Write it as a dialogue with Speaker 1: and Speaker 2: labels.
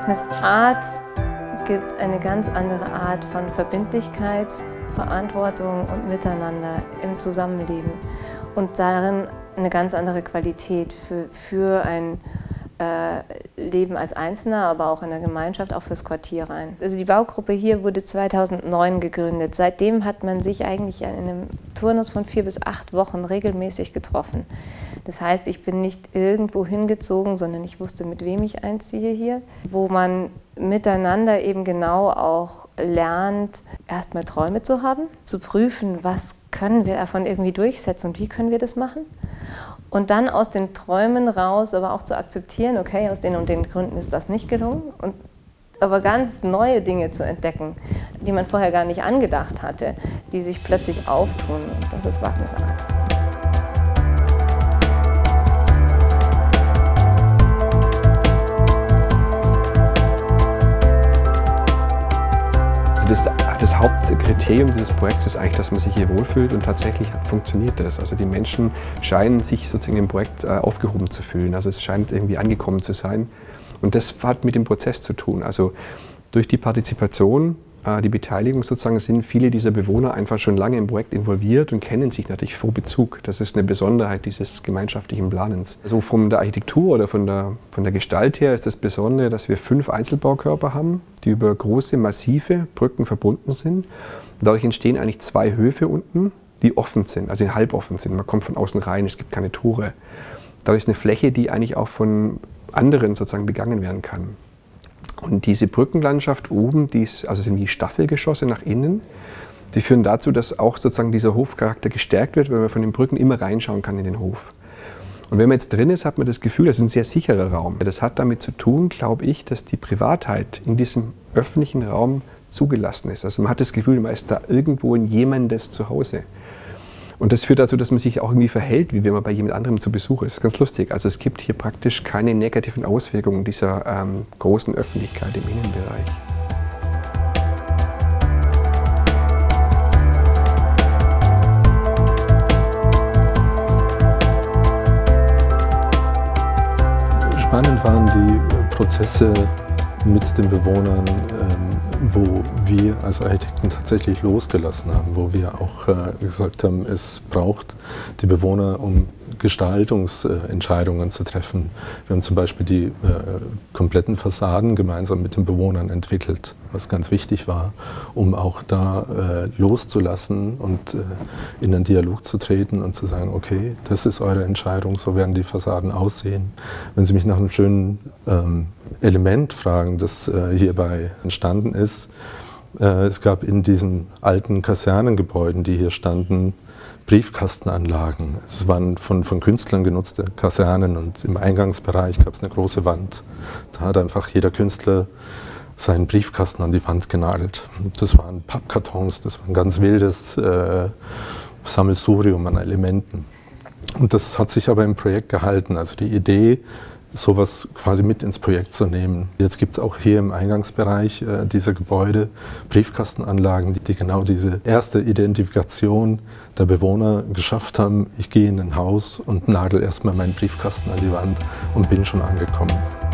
Speaker 1: Wagnis Art gibt eine ganz andere Art von Verbindlichkeit, Verantwortung und Miteinander im Zusammenleben und darin eine ganz andere Qualität für ein Leben als Einzelner, aber auch in der Gemeinschaft, auch fürs Quartier rein. Also die Baugruppe hier wurde 2009 gegründet. Seitdem hat man sich eigentlich in einem Turnus von 4 bis 8 Wochen regelmäßig getroffen. Das heißt, ich bin nicht irgendwo hingezogen, sondern ich wusste, mit wem ich einziehe hier, wo man miteinander eben genau auch lernt, erstmal Träume zu haben, zu prüfen, was können wir davon irgendwie durchsetzen und wie können wir das machen. Und dann aus den Träumen raus aber auch zu akzeptieren, okay, aus den und den Gründen ist das nicht gelungen, aber ganz neue Dinge zu entdecken, die man vorher gar nicht angedacht hatte, die sich plötzlich auftun. Und das ist Wagnis Art.
Speaker 2: Das Hauptkriterium dieses Projekts ist eigentlich, dass man sich hier wohlfühlt und tatsächlich funktioniert das. Also die Menschen scheinen sich sozusagen im Projekt aufgehoben zu fühlen. Also es scheint irgendwie angekommen zu sein. Und das hat mit dem Prozess zu tun. Also durch die Partizipation, die Beteiligung sozusagen, sind viele dieser Bewohner einfach schon lange im Projekt involviert und kennen sich natürlich vor Bezug. Das ist eine Besonderheit dieses gemeinschaftlichen Planens. Also von der Architektur oder von der Gestalt her ist das Besondere, dass wir 5 Einzelbaukörper haben, die über große, massive Brücken verbunden sind. Und dadurch entstehen eigentlich 2 Höfe unten, die offen sind, also halboffen sind. Man kommt von außen rein, es gibt keine Tore. Dadurch ist eine Fläche, die eigentlich auch von anderen sozusagen begangen werden kann. Und diese Brückenlandschaft oben, also sind wie Staffelgeschosse nach innen, die führen dazu, dass auch sozusagen dieser Hofcharakter gestärkt wird, weil man von den Brücken immer reinschauen kann in den Hof. Und wenn man jetzt drin ist, hat man das Gefühl, das ist ein sehr sicherer Raum. Das hat damit zu tun, glaube ich, dass die Privatheit in diesem öffentlichen Raum zugelassen ist. Also man hat das Gefühl, man ist da irgendwo in jemandes Zuhause. Und das führt dazu, dass man sich auch irgendwie verhält, wie wenn man bei jemand anderem zu Besuch ist. Ganz lustig. Also es gibt hier praktisch keine negativen Auswirkungen dieser großen Öffentlichkeit im Innenbereich.
Speaker 3: Spannend waren die Prozesse mit den Bewohnern, wo wir als Architekten tatsächlich losgelassen haben, wo wir auch gesagt haben, es braucht die Bewohner, um Gestaltungsentscheidungen zu treffen. Wir haben zum Beispiel die kompletten Fassaden gemeinsam mit den Bewohnern entwickelt, was ganz wichtig war, um auch da loszulassen und in einen Dialog zu treten und zu sagen, okay, das ist eure Entscheidung, so werden die Fassaden aussehen. Wenn Sie mich nach einem schönen Element fragen, das hierbei entstanden ist, es gab in diesen alten Kasernengebäuden, die hier standen, Briefkastenanlagen. Es waren von Künstlern genutzte Kasernen und im Eingangsbereich gab es eine große Wand. Da hat einfach jeder Künstler seinen Briefkasten an die Wand genagelt. Das waren Pappkartons, das war ein ganz wildes Sammelsurium an Elementen. Und das hat sich aber im Projekt gehalten. Also die Idee, sowas quasi mit ins Projekt zu nehmen. Jetzt gibt es auch hier im Eingangsbereich dieser Gebäude Briefkastenanlagen, die genau diese erste Identifikation der Bewohner geschafft haben. Ich gehe in ein Haus und nagel erstmal meinen Briefkasten an die Wand und bin schon angekommen.